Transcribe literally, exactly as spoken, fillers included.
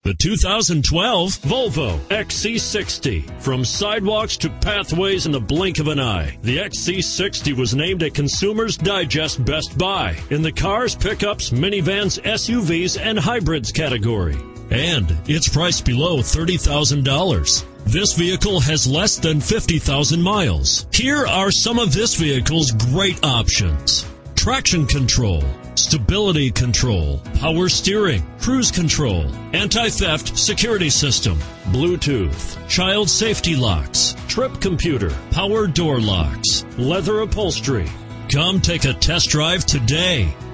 The two thousand twelve Volvo X C sixty. From sidewalks to pathways in the blink of an eye, the X C sixty was named a Consumer's Digest Best Buy in the cars, pickups, minivans, S U Vs, and hybrids category. And it's priced below thirty thousand dollars. This vehicle has less than fifty thousand miles. Here are some of this vehicle's great options: traction control, stability control, power steering, cruise control, anti-theft security system, Bluetooth, child safety locks, trip computer, power door locks, leather upholstery. Come take a test drive today.